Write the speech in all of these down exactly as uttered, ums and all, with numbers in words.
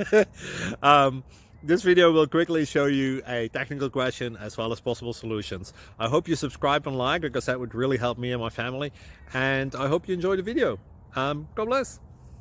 um, this video will quickly show you a technical question as well as possible solutions. I hope you subscribe and like, because that would really help me and my family. And I hope you enjoy the video. Um, God bless.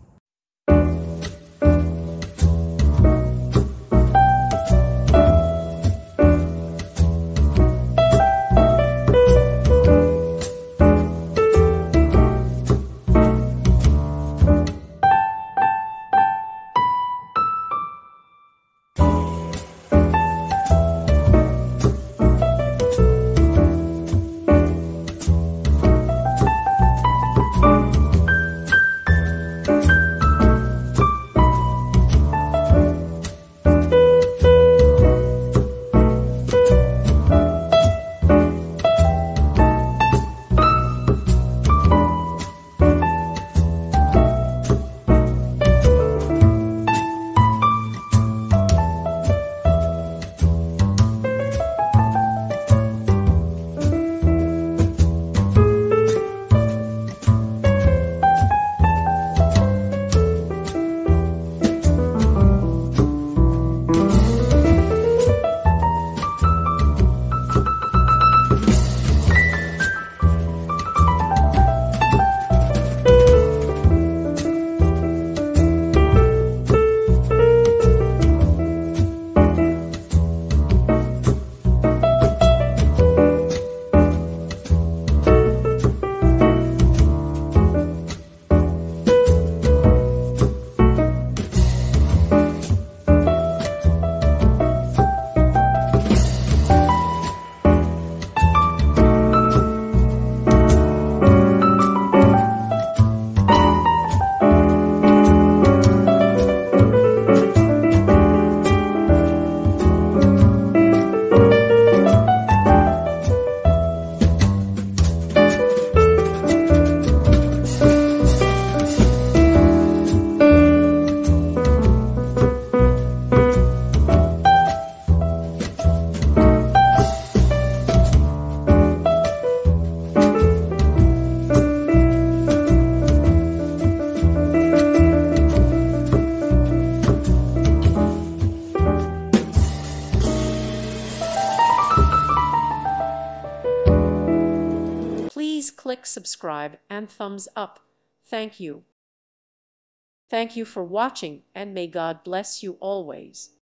Please click subscribe and thumbs up. Thank you. Thank you for watching, and may God bless you always.